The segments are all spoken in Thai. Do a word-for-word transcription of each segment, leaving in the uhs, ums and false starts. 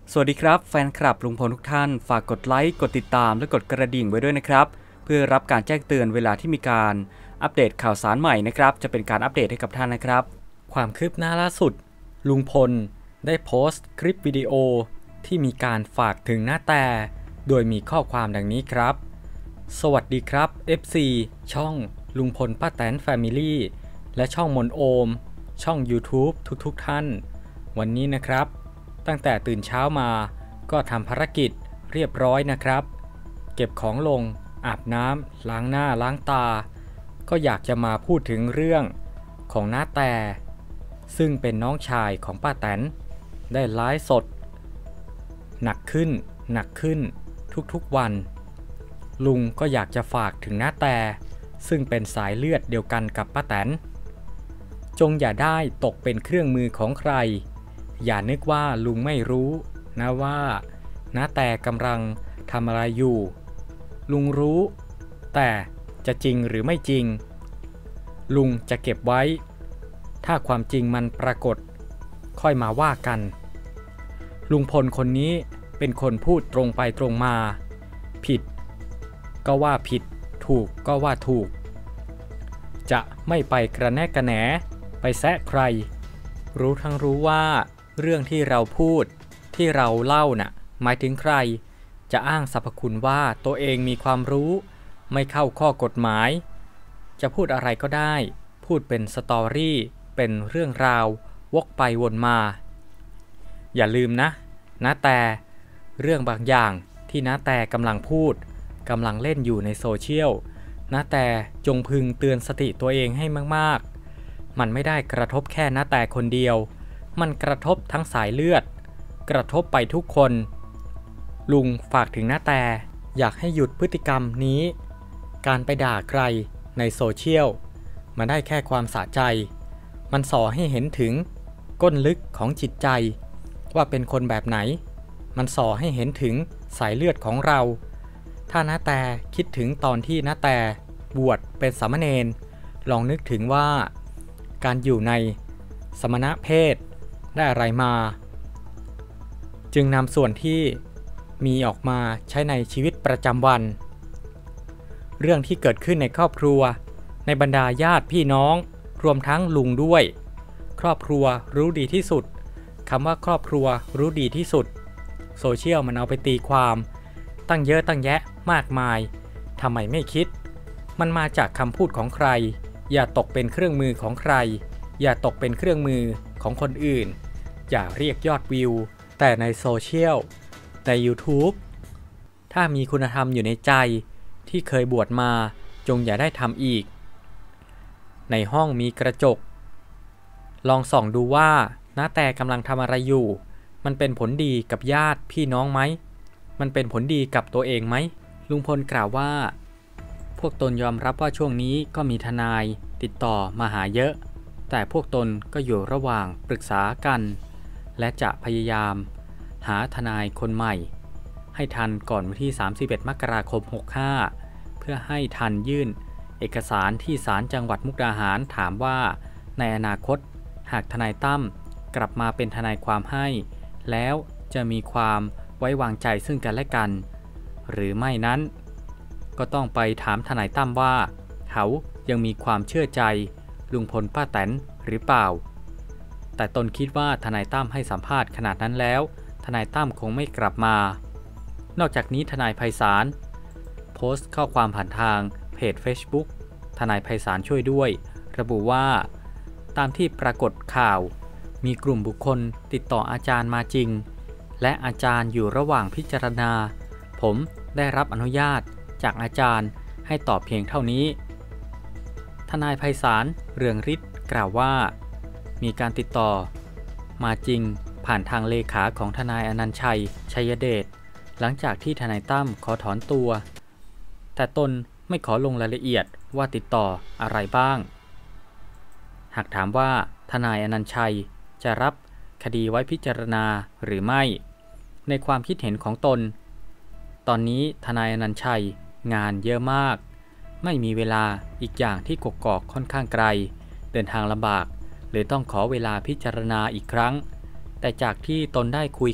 สวัสดีครับแฟนคลับลุงพลทุกท่านฝากกดไลค์กดติดตามและกดกระดิ่งไว้ด้วยนะครับเพื่อรับการแจ้งเตือนเวลาที่มีการอัปเดตข่าวสารใหม่นะครับจะเป็นการอัปเดตให้กับท่านนะครับความคืบหน้าล่าสุดลุงพลได้โพสต์คลิปวิดีโอที่มีการฝากถึงหน้าแต่โดยมีข้อความดังนี้ครับสวัสดีครับ เอฟ ซี ช่องลุงพลป้าแตนแฟมิลี่และช่องมนโอมช่อง YouTube ทุกๆท่านวันนี้นะครับตั้งแต่ตื่นเช้ามาก็ทำภารกิจเรียบร้อยนะครับเก็บของลงอาบน้ำล้างหน้าล้างตาก็อยากจะมาพูดถึงเรื่องของน้าแต่ซึ่งเป็นน้องชายของป้าแตนได้ไลฟ์สดหนักขึ้นหนักขึ้นทุกๆวันลุงก็อยากจะฝากถึงน้าแต่ซึ่งเป็นสายเลือดเดียวกันกับป้าแตนจงอย่าได้ตกเป็นเครื่องมือของใครอย่านึกว่าลุงไม่รู้นะว่าน้าแต่กำลังทำอะไรอยู่ลุงรู้แต่จะจริงหรือไม่จริงลุงจะเก็บไว้ถ้าความจริงมันปรากฏค่อยมาว่ากันลุงพลคนนี้เป็นคนพูดตรงไปตรงมาผิดก็ว่าผิดถูกก็ว่าถูกจะไม่ไปกระแนกกระแหนไปแซะใครรู้ทั้งรู้ว่าเรื่องที่เราพูดที่เราเล่าน่ะหมายถึงใครจะอ้างสรรพคุณว่าตัวเองมีความรู้ไม่เข้าข้อกฎหมายจะพูดอะไรก็ได้พูดเป็นสตอรี่เป็นเรื่องราววกไปวนมาอย่าลืมนะน้าแต่เรื่องบางอย่างที่น้าแต่กำลังพูดกำลังเล่นอยู่ในโซเชียลน้าแต่จงพึงเตือนสติตัวเองให้มากๆมันไม่ได้กระทบแค่น้าแต่คนเดียวมันกระทบทั้งสายเลือดกระทบไปทุกคนลุงฝากถึงน้าแต่อยากให้หยุดพฤติกรรมนี้การไปด่าใครในโซเชียลมันได้แค่ความสะใจมันส่อให้เห็นถึงก้นลึกของจิตใจว่าเป็นคนแบบไหนมันส่อให้เห็นถึงสายเลือดของเราถ้าน้าแต่คิดถึงตอนที่น้าแต่บวชเป็นสามเณรลองนึกถึงว่าการอยู่ในสมณเพศได้อะไรมาจึงนำส่วนที่มีออกมาใช้ในชีวิตประจำวันเรื่องที่เกิดขึ้นในครอบครัวในบรรดาญาติพี่น้องรวมทั้งลุงด้วยครอบครัวรู้ดีที่สุดคำว่าครอบครัวรู้ดีที่สุดโซเชียลมันเอาไปตีความตั้งเยอะตั้งแยะมากมายทำไมไม่คิดมันมาจากคำพูดของใครอย่าตกเป็นเครื่องมือของใครอย่าตกเป็นเครื่องมือของคนอื่นอย่าเรียกยอดวิวแต่ในโซเชียลใน YouTube ถ้ามีคุณธรรมอยู่ในใจที่เคยบวชมาจงอย่าได้ทำอีกในห้องมีกระจกลองส่องดูว่าน้าแต่กำลังทำอะไรอยู่มันเป็นผลดีกับญาติพี่น้องไหมมันเป็นผลดีกับตัวเองไหมลุงพลกล่าวว่าพวกตนยอมรับว่าช่วงนี้ก็มีทนายติดต่อมาหาเยอะแต่พวกตนก็อยู่ระหว่างปรึกษากันและจะพยายามหาทนายคนใหม่ให้ทันก่อนวันที่สามสิบเอ็ดมกราคมหกสิบห้าเพื่อให้ทันยื่นเอกสารที่ศาลจังหวัดมุกดาหารถามว่าในอนาคตหากทนายตั้มกลับมาเป็นทนายความให้แล้วจะมีความไว้วางใจซึ่งกันและกันหรือไม่นั้นก็ต้องไปถามทนายตั้มว่าเขายังมีความเชื่อใจลุงพลป้าแตนหรือเปล่าแต่ตนคิดว่าทนายตั้มให้สัมภาษณ์ขนาดนั้นแล้วทนายตั้มคงไม่กลับมานอกจากนี้ทนายไพศาลโพสต์ข้อความผ่านทางเพจ Facebook ทนายไพศาลช่วยด้วยระบุว่าตามที่ปรากฏข่าวมีกลุ่มบุคคลติดต่ออาจารย์มาจริงและอาจารย์อยู่ระหว่างพิจารณาผมได้รับอนุญาตจากอาจารย์ให้ตอบเพียงเท่านี้ทนายไพศาลเรืองฤทธิ์กล่าวว่ามีการติดต่อมาจริงผ่านทางเลขาของทนายอนันต์ชัยชัยเดชหลังจากที่ทนายตั้มขอถอนตัวแต่ตนไม่ขอลงรายละเอียดว่าติดต่ออะไรบ้างหากถามว่าทนายอนันต์ชัยจะรับคดีไว้พิจารณาหรือไม่ในความคิดเห็นของตนตอนนี้ทนายอนันต์ชัยงานเยอะมากไม่มีเวลาอีกอย่างที่กกอกค่อนข้างไกลเดินทางลำบากเลยต้องขอเวลาพิจารณาอีกครั้งแต่จากที่ตนได้คุยกับ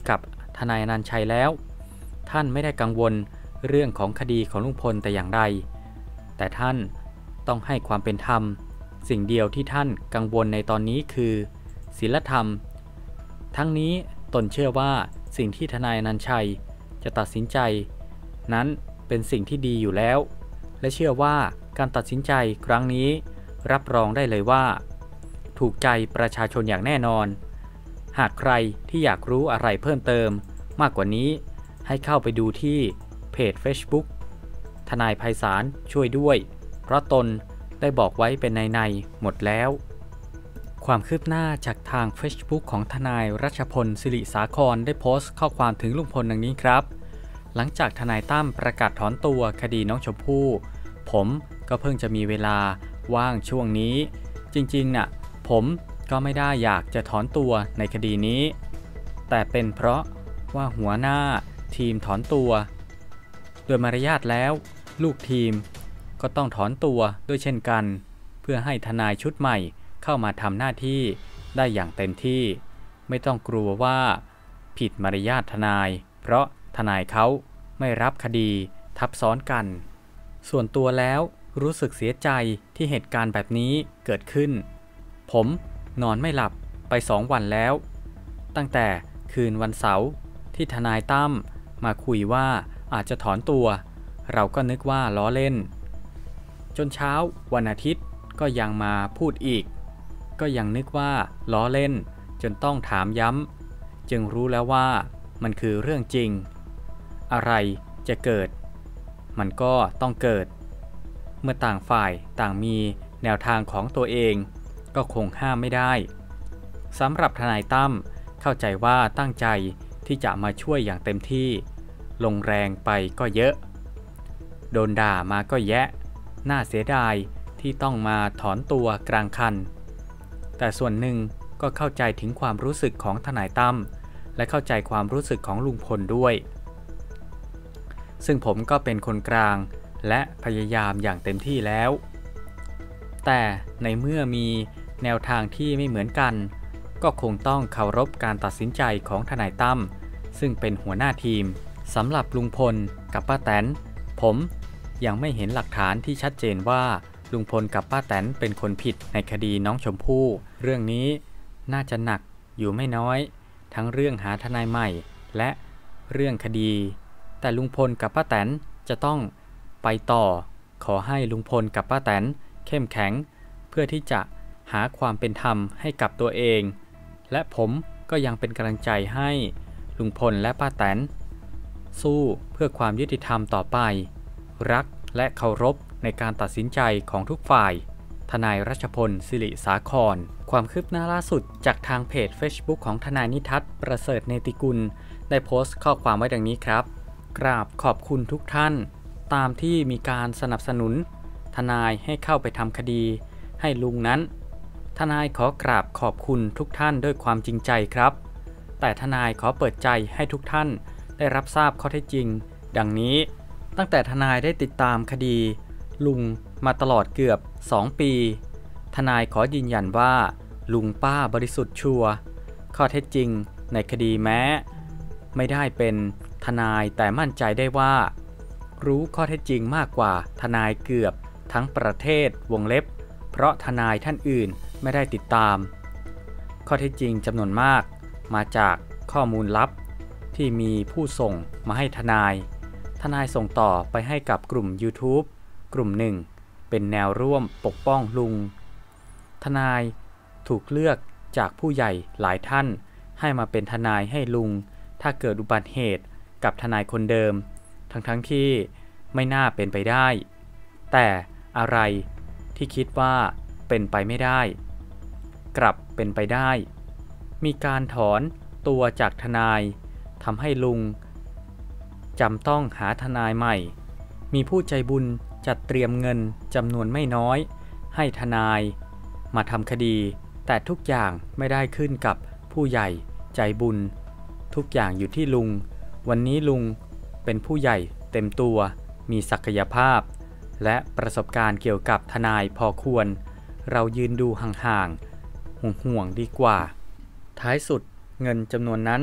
ทนายอนันต์ชัยแล้วท่านไม่ได้กังวลเรื่องของคดีของลุงพลแต่อย่างใดแต่ท่านต้องให้ความเป็นธรรมสิ่งเดียวที่ท่านกังวลในตอนนี้คือศีลธรรมทั้งนี้ตนเชื่อว่าสิ่งที่ทนายอนันต์ชัยจะตัดสินใจนั้นเป็นสิ่งที่ดีอยู่แล้วและเชื่อว่าการตัดสินใจครั้งนี้รับรองได้เลยว่าถูกใจประชาชนอย่างแน่นอนหากใครที่อยากรู้อะไรเพิ่มเติมมากกว่านี้ให้เข้าไปดูที่เพจ Facebook ทนายไพศาลช่วยด้วยเพราะตนได้บอกไว้เป็นในๆหมดแล้วความคืบหน้าจากทาง Facebook ของทนายรัชพลศิริสาครได้โพสต์ข้อความถึงลุงพลดังนี้ครับหลังจากทนายตั้มประกาศถอนตัวคดีน้องชมพู่ผมก็เพิ่งจะมีเวลาว่างช่วงนี้จริงๆน่ะผมก็ไม่ได้อยากจะถอนตัวในคดีนี้แต่เป็นเพราะว่าหัวหน้าทีมถอนตัวโดยมารยาทแล้วลูกทีมก็ต้องถอนตัวด้วยเช่นกันเพื่อให้ทนายชุดใหม่เข้ามาทำหน้าที่ได้อย่างเต็มที่ไม่ต้องกลัวว่าผิดมารยาททนายเพราะทนายเขาไม่รับคดีทับซ้อนกันส่วนตัวแล้วรู้สึกเสียใจที่เหตุการณ์แบบนี้เกิดขึ้นผมนอนไม่หลับไปสองวันแล้วตั้งแต่คืนวันเสาร์ที่ทนายตั้มมาคุยว่าอาจจะถอนตัวเราก็นึกว่าล้อเล่นจนเช้าวันอาทิตย์ก็ยังมาพูดอีกก็ยังนึกว่าล้อเล่นจนต้องถามย้ำจึงรู้แล้วว่ามันคือเรื่องจริงอะไรจะเกิดมันก็ต้องเกิดเมื่อต่างฝ่ายต่างมีแนวทางของตัวเองก็คงห้ามไม่ได้สำหรับทนายตั้มเข้าใจว่าตั้งใจที่จะมาช่วยอย่างเต็มที่ลงแรงไปก็เยอะโดนด่ามาก็แยะน่าเสียดายที่ต้องมาถอนตัวกลางคันแต่ส่วนหนึ่งก็เข้าใจถึงความรู้สึกของทนายตั้มและเข้าใจความรู้สึกของลุงพลด้วยซึ่งผมก็เป็นคนกลางและพยายามอย่างเต็มที่แล้วแต่ในเมื่อมีแนวทางที่ไม่เหมือนกันก็คงต้องเคารพการตัดสินใจของทนายตั้มซึ่งเป็นหัวหน้าทีมสำหรับลุงพลกับป้าแตนผมยังไม่เห็นหลักฐานที่ชัดเจนว่าลุงพลกับป้าแตนเป็นคนผิดในคดีน้องชมพู่เรื่องนี้น่าจะหนักอยู่ไม่น้อยทั้งเรื่องหาทนายใหม่และเรื่องคดีแต่ลุงพลกับป้าแตนจะต้องไปต่อขอให้ลุงพลกับป้าแตนเข้มแข็งเพื่อที่จะหาความเป็นธรรมให้กับตัวเองและผมก็ยังเป็นกำลังใจให้ลุงพลและป้าแตนสู้เพื่อความยุติธรรมต่อไปรักและเคารพในการตัดสินใจของทุกฝ่ายทนายรัชพลศิริสาครความคืบหน้าล่าสุดจากทางเพจ Facebook ของทนายนิทัศน์ประเสริฐเนติกุลได้โพสต์ข้อความไว้ดังนี้ครับกราบขอบคุณทุกท่านตามที่มีการสนับสนุนทนายให้เข้าไปทำคดีให้ลุงนั้นทนายขอกราบขอบคุณทุกท่านด้วยความจริงใจครับแต่ทนายขอเปิดใจให้ทุกท่านได้รับทราบข้อเท็จจริงดังนี้ตั้งแต่ทนายได้ติดตามคดีลุงมาตลอดเกือบสองปีทนายขอยืนยันว่าลุงป้าบริสุทธิ์ชัวร์ข้อเท็จจริงในคดีแม้ไม่ได้เป็นทนายแต่มั่นใจได้ว่ารู้ข้อเท็จจริงมากกว่าทนายเกือบทั้งประเทศวงเล็บเพราะทนายท่านอื่นไม่ได้ติดตามข้อเท็จจริงจำนวนมากมาจากข้อมูลลับที่มีผู้ส่งมาให้ทนายทนายส่งต่อไปให้กับกลุ่ม YouTube กลุ่มหนึ่งเป็นแนวร่วมปกป้องลุงทนายถูกเลือกจากผู้ใหญ่หลายท่านให้มาเป็นทนายให้ลุงถ้าเกิดอุบัติเหตุกับทนายคนเดิมทั้งๆ ท, ที่ไม่น่าเป็นไปได้แต่อะไรที่คิดว่าเป็นไปไม่ได้กลับเป็นไปได้มีการถอนตัวจากทนายทำให้ลุงจำต้องหาทนายใหม่มีผู้ใจบุญจัดเตรียมเงินจำนวนไม่น้อยให้ทนายมาทำคดีแต่ทุกอย่างไม่ได้ขึ้นกับผู้ใหญ่ใจบุญทุกอย่างอยู่ที่ลุงวันนี้ลุงเป็นผู้ใหญ่เต็มตัวมีศักยภาพและประสบการณ์เกี่ยวกับทนายพอควรเรายืนดูห่างๆห่วงๆดีกว่าท้ายสุดเงินจำนวนนั้น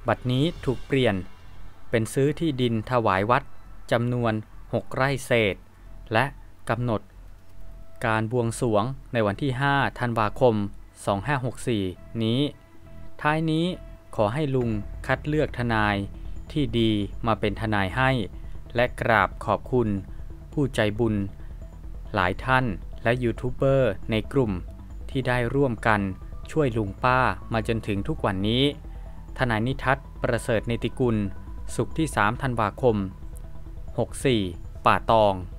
บัดนี้ถูกเปลี่ยนเป็นซื้อที่ดินถวายวัดจำนวนหกไร่เศษและกำหนดการบวงสรวงในวันที่ห้าธันวาคมสองพันห้าร้อยหกสิบสี่นี้ท้ายนี้ขอให้ลุงคัดเลือกทนายที่ดีมาเป็นทนายให้และกราบขอบคุณผู้ใจบุญหลายท่านและยูทูบเบอร์ในกลุ่มที่ได้ร่วมกันช่วยลุงป้ามาจนถึงทุกวันนี้ทนายนิทัศน์ประเสริฐเนติกุลศุกร์ที่สามธันวาคมหกสิบสี่ป่าตอง